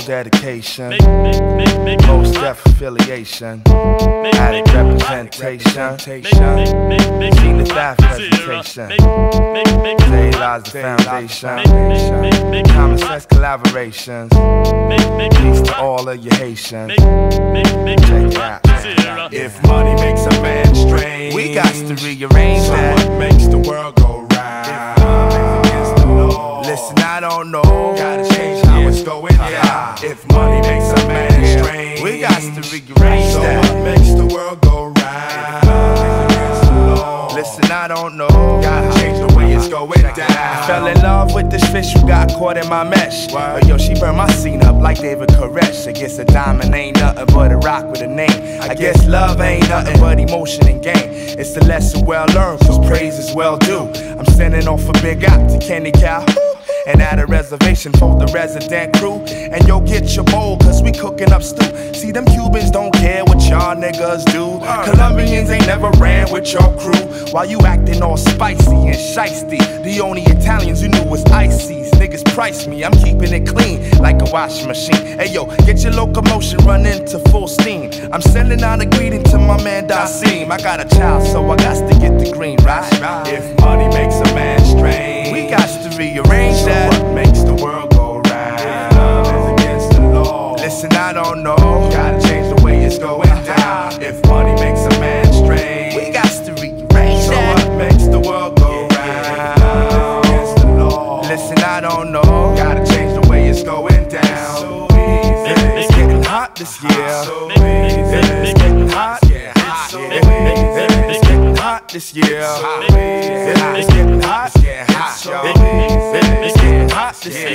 dedication, Mos Def affiliation, added representation, seen the phat presentation, Itzsoweezee the foundation, common sense collaborations, peace to all of you Haitians. Check it out. If money makes a man strange, We got to rearrange so that. what makes the world go round? Against the law. Listen, I don't know. Gotta change how it's going down. If money makes a man strange, We got to rearrange so that. what makes the world go round? Against the law. Listen, I don't know. Gotta change the way it's going down. Fell in love with this fish who got caught in my mesh. But yo, she burned my scene up like David Koresh. I guess a diamond ain't nothing but a rock with a name. I guess love ain't nothing but emotion and game. It's a lesson well learned, cause praise is well due. I'm sending off a big out to Kenny Calhoun, and at a reservation for the resident crew. And yo, get your bowl, cause we cooking up stew. See, them Cubans don't care what y'all niggas do. Colombians ain't never ran with your crew. While you acting all spicy and shiesty, the only Italians you knew was ices. Niggas price me, I'm keeping it clean like a washing machine. Hey yo, get your locomotion running to full steam. I'm sending out a greeting to my man Dasim. I got a child, so I got to get the green, right? If money makes a man strange, We got to rearrange so that. what makes the world go round? If love is against the law. Listen, I don't know. Gotta change the way it's going down. If money makes a man strange, We got to rearrange so that. what makes the world go round? If love is against the law. Listen, I don't know. Gotta change the way it's going down. So easy. It's getting hot this year. So easy. It's getting hot. Yeah, hot. It's getting hot this year. It's getting hot. Yeah, hot, y'all. It's getting hot this year.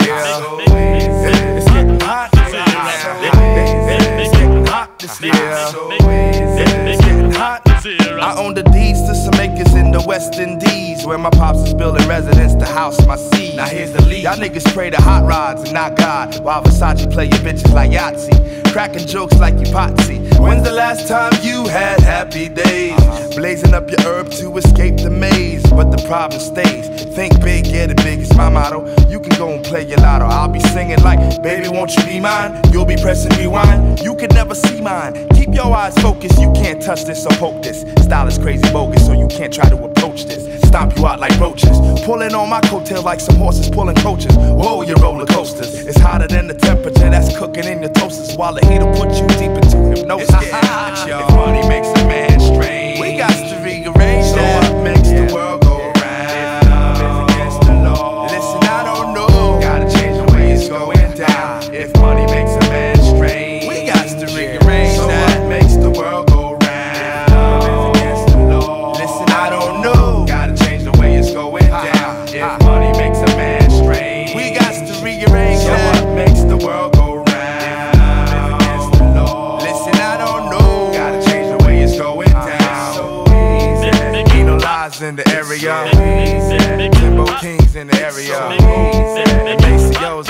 It's getting hot. It's getting hot this year. It's getting hot. I own the deeds to some acres in the West Indies, where my pops is building residence to house my seed. Now here's the lead. Y'all niggas pray to hot rods and not God, while Versace play your bitches like Yahtzee, cracking jokes like you Potsy. When's the last time you had happy days? Blazing up your herb to escape the maze, but the problem stays. Think big, get it big, it's my motto. You can go and play your lotto. I'll be singing like, baby, won't you be mine? You'll be pressing rewind. You can never see mine. Keep your eyes focused, you can't touch this or poke this. Style is crazy bogus, so you can't try to approach this. Stomp you out like roaches, pulling on my coattail like some horses pulling coaches. Whoa, you roller coasters. It's hotter than the temperature that's cooking in your toasters, while the heat'll put you deep into hypnosis. It's getting hot, y'all. If money makes a man strange, We got to rearrange so that. what makes the world go round? If love is against the law. Listen, I don't know. Gotta change the way it's going down. If money makes a man strange, We got to rearrange so that. what makes the world go round? If love is against the law. Listen, I don't know. Gotta change the way it's going down. If money makes a man strange, We got to rearrange so that. what makes the world go round? If love is against the law. Listen, I don't know. Gotta change the way it's going down. So easy. Ain't no lies in the area. Timbo Kings in the area. And Macy's